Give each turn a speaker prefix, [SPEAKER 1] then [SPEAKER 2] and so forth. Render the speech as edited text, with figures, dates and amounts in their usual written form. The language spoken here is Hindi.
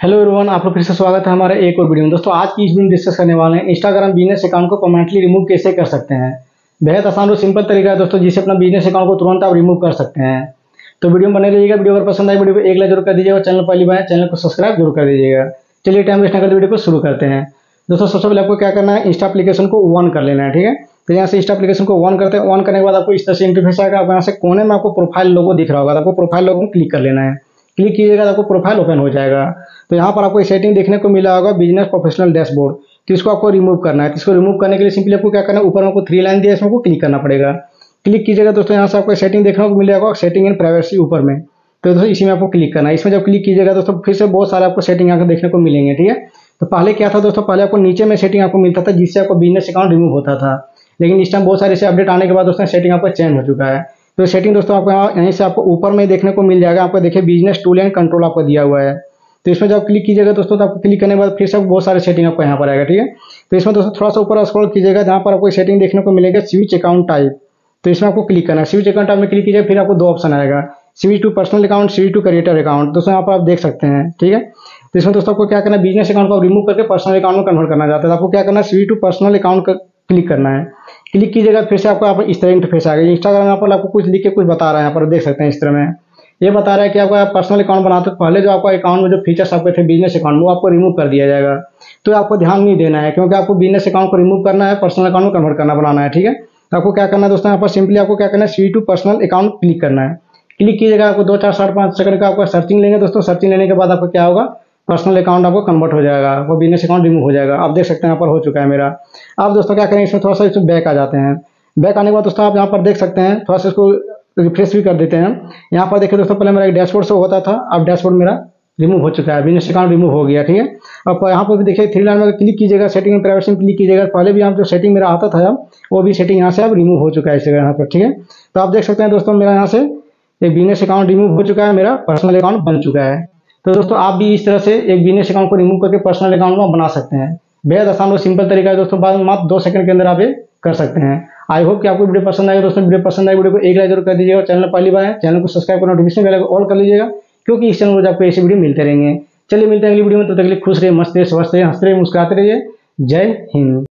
[SPEAKER 1] हेलो एवरीवन, आप लोग फिर से स्वागत है हमारे एक और वीडियो में। दोस्तों आज की इस वीडियो में डिस्कस करने वाले हैं इंस्टाग्राम बिजनेस अकाउंट को परमानेंटली रिमूव कैसे कर सकते हैं। बेहद आसान और सिंपल तरीका है दोस्तों, जिससे अपना बिजनेस अकाउंट को तुरंत आप रिमूव कर सकते हैं। तो वीडियो में बने रहिएगा। वीडियो अगर पसंद आए वीडियो को एक लाइक जरूर कर दीजिएगा और चैनल पहली बार है चैनल को सब्सक्राइब जरूर कर दीजिएगा। चलिए टाइम वेस्ट न करते वीडियो को शुरू करते हैं। दोस्तों सबसे पहले आपको क्या करना है, इंस्टा एप्लीकेशन को ऑन कर लेना है। ठीक है, तो यहाँ से इंस्टा एप्लीकेशन को ऑन करते हैं। ऑन करने के बाद आपको इस तरह से इंटरफेस आएगा। आपको यहाँ से कोने में आपको प्रोफाइल लोगो दिख रहा होगा, आपको प्रोफाइल लोगो में क्लिक कर लेना है। क्लिक कीजिएगा तो आपको प्रोफाइल ओपन हो जाएगा। तो यहाँ पर आपको सेटिंग देखने को मिला होगा बिजनेस प्रोफेशनल डैशबोर्ड। तो इसको आपको रिमूव करना है। तो इसको रिमूव करने के लिए सिंपली आपको क्या करना है, ऊपर में आपको 3 लाइन दिया है, इसमें आपको क्लिक करना पड़ेगा। क्लिक कीजिएगा दोस्तों, यहाँ से आपको सेटिंग देखने को मिलेगा, सेटिंग एंड प्राइवेसी ऊपर में। तो दोस्तों इसी में आपको क्लिक करना है। इसमें जब क्लिक कीजिएगा दोस्तों फिर से बहुत सारे आपको सेटिंग यहाँ देखने को मिलेंगे। ठीक है, तो पहले क्या था दोस्तों, पहले आपको नीचे में सेटिंग आपको मिलता था जिससे आपको बिजनेस अकाउंट रिमूव होता था। लेकिन इस टाइम बहुत सारे से अपडेट आने के बाद दोस्तों सेटिंग आपका चेंज हो चुका है। तो सेटिंग दोस्तों आपको यहीं से आपको ऊपर में देखने को मिल जाएगा। आपको देखिए बिजनेस टूल एंड कंट्रोल आपको दिया हुआ है। तो इसमें जब क्लिक कीजिएगा दोस्तों, तो आपको क्लिक करने के बाद फिर से बहुत सारे सेटिंग आपको यहाँ पर आएगा। ठीक है, तो इसमें दोस्तों थोड़ा सा ऊपर स्क्रॉल कीजिएगा, जहाँ पर आपको सेटिंग देखने को मिलेगा स्विच अकाउंट टाइप। तो इसमें आपको क्लिक करना है। स्विच अकाउंट टाइप में क्लिक कीजिएगा, फिर आपको 2 ऑप्शन आएगा, switch to personal account, switch to creator account. दोस्तों यहाँ पर आप देख सकते हैं। ठीक है, तो इसमें दोस्तों आपको क्या करना है, बिजनेस अकाउंट को रिमूव करके पर्सनल अकाउंट में कन्वर्ट करना चाहते हैं। तो आपको क्या करना है, स्विच टू पर्सनल अकाउंट का क्लिक करना है। क्लिक कीजिएगा फिर से आपको इस तरह इंटरफेस आएगा। इंस्टाग्राम यहाँ पर आपको कुछ लिख के कुछ बता रहा है, यहाँ पर देख सकते हैं। इस तरह में ये बता रहा है कि आपका पर्सनल अकाउंट बनाते पहले जो आपका अकाउंट में जो फीचर्स आपके थे बिजनेस अकाउंट, वो आपको रिमूव कर दिया जाएगा। तो आपको ध्यान नहीं देना है, क्योंकि आपको बिजनेस अकाउंट को रिमूव करना है, पर्सनल अकाउंट में कन्वर्ट करना बनाना है। ठीक है, तो आपको क्या करना है दोस्तों, यहाँ पर सिंपली आपको क्या करना है, switch to personal account click करना है। क्लिक कीजिएगा, आपको 2 4 7 5 सेकंड का आपका सर्चिंग लेंगे दोस्तों। सर्चिंग लेने के बाद आपको क्या होगा, पर्सनल अकाउंट आपको कन्वर्ट हो जाएगा, आपको बिजनेस अकाउंट रिमूव हो जाएगा। आप देख सकते हैं यहाँ पर हो चुका है मेरा। अब दोस्तों क्या करेंगे, इसमें थोड़ा सा इसमें बैक आ जाते हैं। बैक आने के बाद दोस्तों आप यहाँ पर देख सकते हैं, थोड़ा सा इसको रिफ्रेश भी कर देते हैं। यहाँ पर देखिए दोस्तों, पहले मेरा एक डैशबोर्ड शो होता था, अब डैशबोर्ड मेरा रिमूव हो चुका है, बिजनेस अकाउंट रिमूव हो गया। ठीक है, अब यहाँ पर भी देखिए 3 लाइन में क्लिक कीजिएगा, सेटिंग एंड प्राइवेसी में क्लिक कीजिएगा। पहले भी यहाँ जो सेटिंग मेरा आता था अब वो भी सेटिंग यहाँ से अब रिमूव हो चुका है इस जगह यहाँ पर। ठीक है, तो आप देख सकते हैं दोस्तों, मेरा यहाँ से एक बिजनेस अकाउंट रिमूव हो चुका है, मेरा पर्सनल अकाउंट बन चुका है। तो दोस्तों आप भी इस तरह से एक बिजनेस अकाउंट को रिमूव करके पर्सनल अकाउंट में बना सकते हैं। बेहद आसान और सिंपल तरीका है दोस्तों, मात्र 2 सेकंड के अंदर आप ये कर सकते हैं। आई होप कि आपको वीडियो पसंद आएगा दोस्तों। वीडियो पसंद आए वीडियो को एक लाइक जरूर कर दीजिएगा। चैनल पहली बार है चैनल को सब्सक्राइब कर नोटिफिकेशन बेल को ऑल कर लीजिएगा, क्योंकि इस चैनल पर आपको ऐसी वीडियो मिलते रहेंगे। चलिए मिलते हैं अगली वीडियो में, तब तक के लिए खुश रहिए, मस्त रहिए, स्वस्थ रहिए, हंसते रहिए, मुस्कुराते रहिए। जय हिंद।